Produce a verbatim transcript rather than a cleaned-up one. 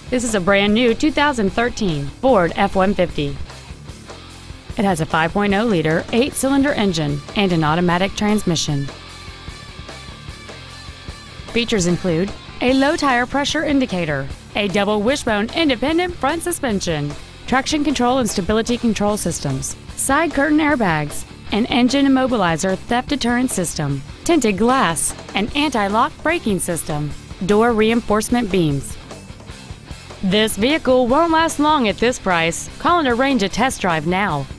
This is a brand new two thousand thirteen Ford F one fifty. It has a five point oh liter eight-cylinder engine and an automatic transmission. Features include a low tire pressure indicator, a double wishbone independent front suspension, traction control and stability control systems, side curtain airbags, an engine immobilizer theft deterrent system, tinted glass, an anti-lock braking system, door reinforcement beams. This vehicle won't last long at this price. Call and arrange a test drive now.